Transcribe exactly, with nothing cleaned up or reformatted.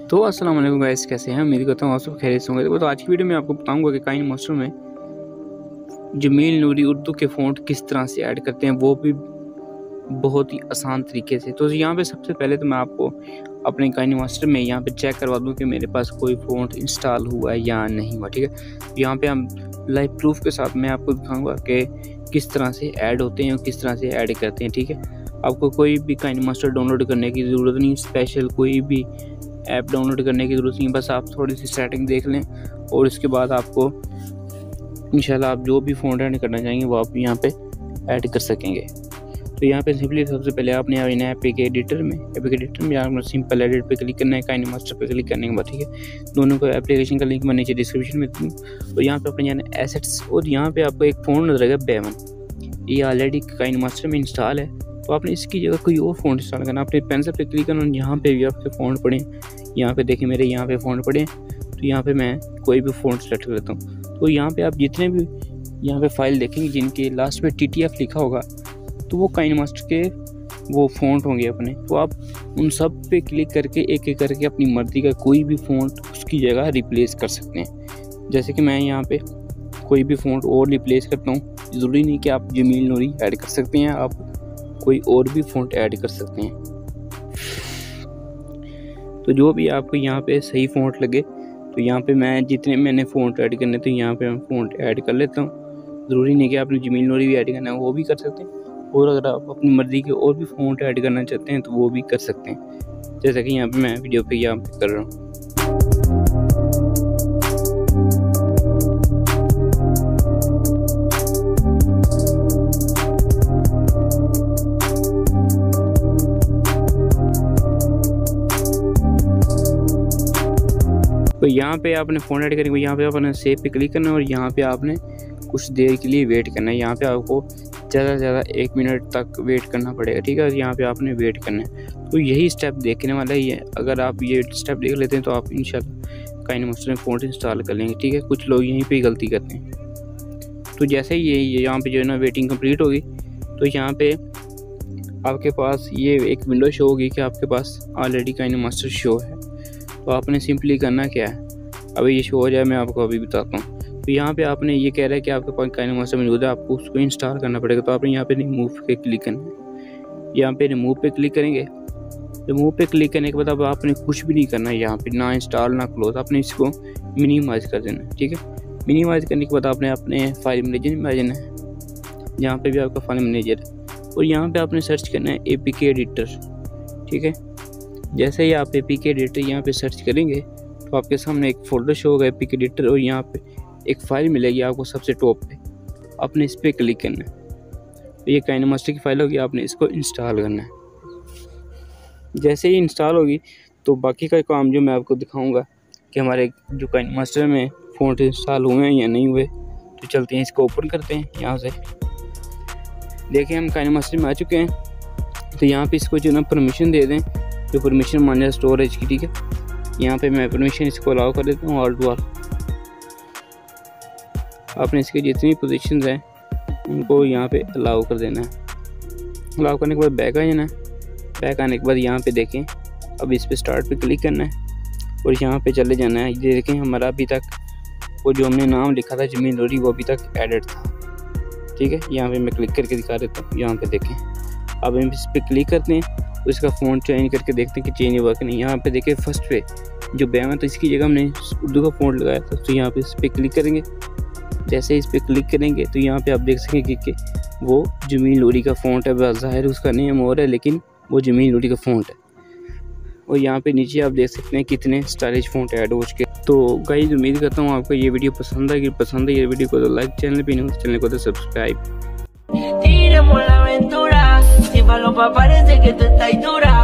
तो अस्सलाम वालेकुम गाइस, कैसे हैं? उम्मीद करता हूँ आप सब खैरियत से होंगे। तो आज की वीडियो में आपको बताऊंगा कि काइनमास्टर में जमील नूरी उर्दू के फ़ॉन्ट किस तरह से ऐड करते हैं, वो भी बहुत ही आसान तरीके से। तो यहाँ पे सबसे पहले तो मैं आपको अपने काइनमास्टर में यहाँ पे चेक करवा दूँ कि मेरे पास कोई फ़ॉन्ट इंस्टॉल हुआ है या नहीं हुआ। ठीक है, यहाँ पे हम लाइव प्रूफ के साथ मैं आपको दिखाऊँगा कि किस तरह से ऐड होते हैं और किस तरह से ऐड करते हैं। ठीक है, आपको कोई भी काइनमास्टर डाउनलोड करने की ज़रूरत नहीं, स्पेशल कोई भी ऐप डाउनलोड करने की ज़रूरत नहीं। बस आप थोड़ी सी सेटिंग देख लें और इसके बाद आपको इंशाल्लाह आप जो भी फ़ॉन्ट ऐड करना चाहेंगे वो आप यहाँ पे ऐड कर सकेंगे। तो यहाँ पे सिंपली सबसे पहले आपने आना है एपिक एडिटर में। एपिक एडिटर में आपने सिंपल एडिट पे क्लिक करना है, काइनमास्टर पे क्लिक करने के बाद ठीक है, दोनों को एप्लीकेशन का लिंक मैं नीचे डिस्क्रिप्शन में दूँ। तो यहाँ पे अपने जाना एसेट्स और यहाँ पे आपको एक फ़ॉन्ट नजर आएगा बेवन, ये ऑलरेडी काइनमास्टर में इंस्टॉल है। तो आपने इसकी जगह कोई और फ़ॉन्ट इंस्टॉल करना, आपने पेंसिल पे क्लिक करना, यहाँ पे भी आपके फ़ॉन्ट पड़े, यहाँ पे देखिए मेरे यहाँ पे फ़ॉन्ट पड़े। तो यहाँ पे मैं कोई भी फ़ॉन्ट सेलेक्ट कर लेता हूँ। तो यहाँ पे आप जितने भी यहाँ पे फाइल देखेंगे जिनके लास्ट में टी टी एफ लिखा होगा तो वो काइनमास्टर के वो फ़ॉन्ट होंगे अपने। तो आप उन सब पे क्लिक करके एक एक करके अपनी मर्ज़ी का कोई भी फ़ॉन्ट उसकी जगह रिप्लेस कर सकते हैं। जैसे कि मैं यहाँ पे कोई भी फ़ॉन्ट और रिप्लेस करता हूँ, ज़रूरी नहीं कि आप जमील नूरी ऐड कर सकते हैं, आप कोई और भी फ़ॉन्ट ऐड कर सकते हैं। तो जो भी आपको यहाँ पे सही फ़ॉन्ट लगे, तो यहाँ पे मैं जितने मैंने फ़ॉन्ट ऐड करने तो यहाँ पे मैं फ़ॉन्ट ऐड कर लेता हूँ। ज़रूरी नहीं कि आपने जमील नूरी भी ऐड करना है, वो भी कर सकते हैं। और अगर आप अपनी मर्ज़ी के और भी फ़ॉन्ट ऐड करना चाहते हैं तो वो भी कर सकते हैं, जैसा कि यहाँ पे मैं वीडियो पे यहाँ पे कर रहा हूँ। तो यहाँ पे आपने फ़ोन ऐड करेंगे, यहाँ पे आपने सेव पे क्लिक करना है और यहाँ पे आपने कुछ देर के लिए वेट करना है। यहाँ पे आपको ज़्यादा से ज़्यादा एक मिनट तक वेट करना पड़ेगा। ठीक है, यहाँ पे आपने वेट करना है। तो यही स्टेप देखने वाला ही है, अगर आप ये स्टेप देख लेते हैं तो आप इंशाल्लाह काइनमास्टर में फ़ॉन्ट इंस्टॉल कर लेंगे। ठीक है, कुछ लोग यहीं पे गलती करते हैं। तो जैसे ही ये यहाँ पे जो है ना वेटिंग कंप्लीट होगी तो यहाँ पे आपके पास ये एक विंडो शो होगी कि आपके पास ऑलरेडी काइनमास्टर शो है। तो आपने सिंपली करना क्या है, अभी ये शो हो जाए मैं आपको अभी बताता हूँ। तो यहाँ पे आपने ये कह रहा है कि आपके पास काइनमास्टर मौजूद है, आपको उसको इंस्टॉल करना पड़ेगा। तो आपने यहाँ पे रिमूव पे क्लिक करना है, यहाँ पे रिमूव पे क्लिक करेंगे। रिमूव पे क्लिक करने के बाद अब आपने कुछ भी नहीं करना है, यहाँ पे ना इंस्टॉल ना क्लोज, आपने इसको मिनिमाइज़ कर देना है। ठीक है, मिनिमाइज़ करने के बाद आपने अपने फाइल मैनेजर में आ जाना है, यहाँ पे भी आपका फाइल मैनेजर है और यहाँ पे आपने सर्च करना है ए पी के एडिटर। ठीक है, जैसे ही आप ए पी के एडिटर यहाँ पे सर्च करेंगे तो आपके सामने एक फोल्डर शो होगा ए पी के एडिटर और यहाँ पे एक फ़ाइल मिलेगी आपको सबसे टॉप पे, आपने इस पर क्लिक करना है। तो ये काइनमास्टर की फ़ाइल होगी, आपने इसको इंस्टॉल करना है। जैसे ही इंस्टॉल होगी तो बाकी का काम जो मैं आपको दिखाऊंगा कि हमारे जो काइनमास्टर में फ़ॉन्ट इंस्टॉल हुए हैं या नहीं हुए। तो चलते हैं, इसको ओपन करते हैं। यहाँ से देखिए हम काइनमास्टर में आ चुके हैं। तो यहाँ पे इसको जो ना परमिशन दे दें, जो परमिशन मान जाए स्टोरेज की। ठीक है, यहाँ पे मैं परमिशन इसको अलाउ कर देता हूँ, ऑल्ट वाल। आपने इसके जितनी पोजीशन हैं उनको यहाँ पे अलाउ कर देना है। अलाउ करने के बाद बैक आ जाना है। बैक आने के बाद यहाँ पे देखें, अब इस पे स्टार्ट पे क्लिक करना है और यहाँ पे चले जाना है। ये देखें हमारा अभी तक वो जो हमने नाम लिखा था जमील नूरी वो अभी तक एडिट था। ठीक है, यहाँ पे मैं क्लिक करके दिखा देता हूँ। यहाँ पे देखें, अब हम इस पर क्लिक करते हैं तो इसका फ़ॉन्ट चेंज करके देखते हैं कि चेंज हुआ कि नहीं। यहाँ पे देखिए फर्स्ट पे जो बैम है तो इसकी जगह हमने उर्दू का फ़ॉन्ट लगाया था। तो यहाँ पे इस पर क्लिक करेंगे, जैसे इस पर क्लिक करेंगे तो यहाँ पे आप देख सकेंगे कि वो जमील नूरी का फ़ॉन्ट है। ज़ाहिर उसका नेम और है लेकिन वो जमील नूरी का फ़ॉन्ट है। और यहाँ पे नीचे आप देख सकते हैं कितने स्टाइलिश फ़ॉन्ट ऐड हो चुके। तो गाइस उम्मीद करता हूँ आपको ये वीडियो पसंद आएगी। पसंद है ये वीडियो को तो लाइक, चैनल पे नहीं चैनल को तो subscribe. Tiremos la aventura, si para los papás parece que tú estás dura.